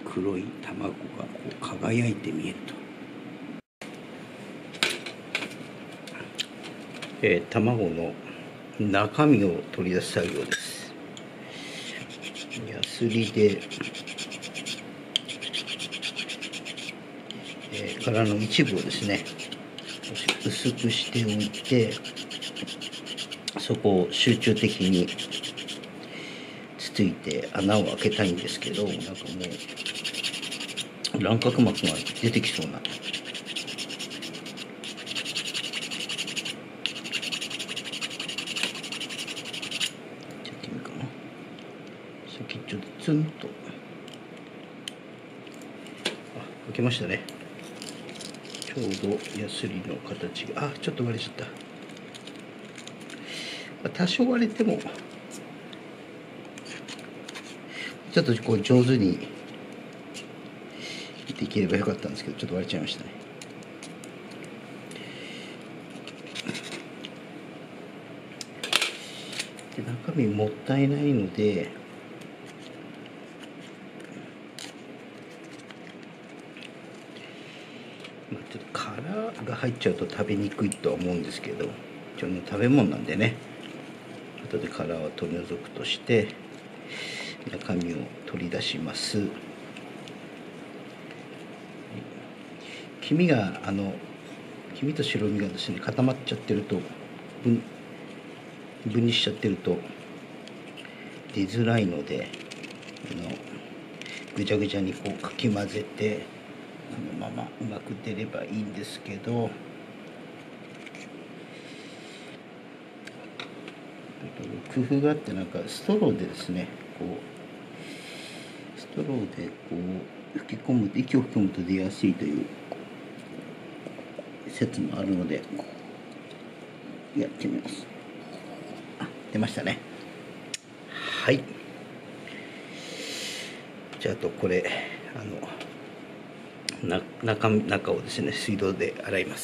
黒い卵がこう輝いて見えると、卵の中身を取り出す作業です。ヤスリで、殻の一部をですね薄くしておいて、そこを集中的につついて穴を開けたいんですけど、なんかもう卵殻膜が出てきそうな。やってみるかな。先ちょっとツンと開けましたね。ちょうどヤスリの形がちょっと割れちゃった。多少割れてもちょっとこう上手にできればよかったんですけど、ちょっと割れちゃいましたね。で、中身もったいないので、ちょっと殻が入っちゃうと食べにくいとは思うんですけど、一応食べ物なんでね、後で殻を取り除くとして中身を取り出します。黄身と白身がですね固まっちゃってると、分離しちゃってると出づらいので、ぐちゃぐちゃにこうかき混ぜて、このままうまく出ればいいんですけど、工夫があって、なんかストローでですね、ストローでこう息を吹き込むと出やすいという説もあるので、やってみます。出ましたね。はい。じゃあ、あとこれ中をですね水道で洗います。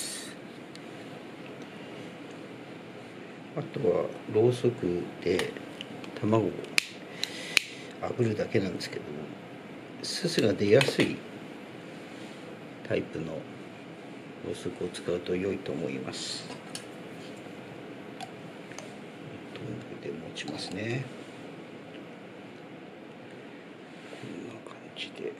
あとはろうそくで卵を炙るだけなんですけども、すすが出やすいタイプのろうそくを使うと良いと思います。トングで持ちますね。こんな感じで。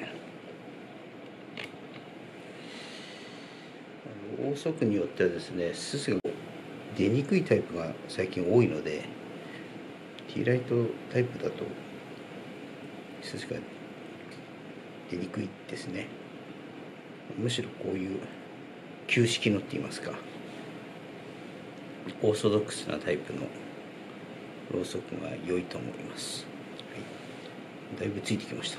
ろうそくによってはですね、すすが出にくいタイプが最近多いので、ティーライトタイプだとすすが出にくいですね。むしろこういう旧式のって言いますか、オーソドックスなタイプのろうそくが良いと思います。はい、だいぶついてきました。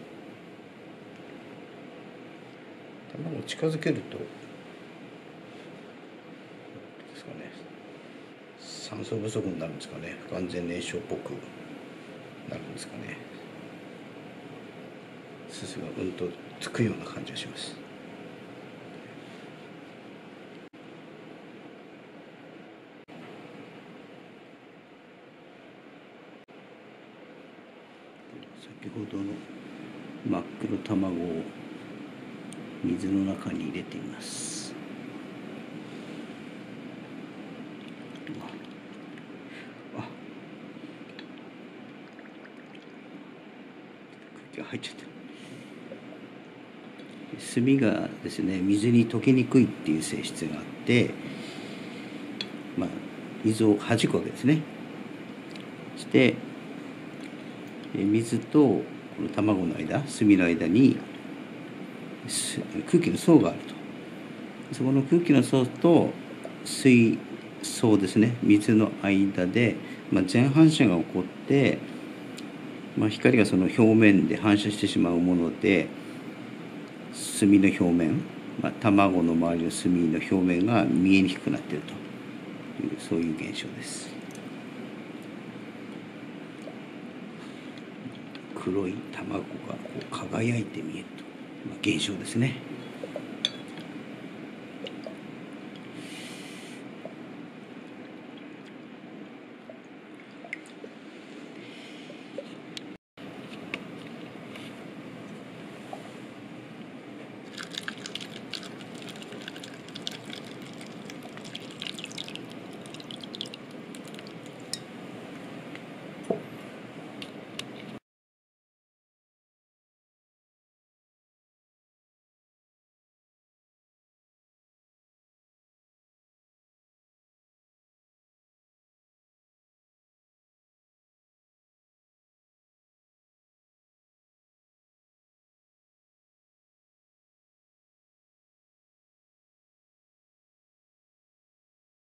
卵を近づけるとですかね、酸素不足になるんですかね、不完全燃焼っぽくなるんですかね。すすがうんとつくような感じがします。先ほどの真っ黒卵を水の中に入れています。空気が入っちゃってる。炭がですね水に溶けにくいっていう性質があって、水を弾くわけですね。して水とこの卵の間、炭の間に空気の層があると。そこの空気の層と水層ですね、水の間で、全反射が起こって、光がその表面で反射してしまうもので、炭の表面、卵の周りの炭の表面が見えにくくなっているという、そういう現象です。黒い卵がこう輝いて見えると、現象ですね。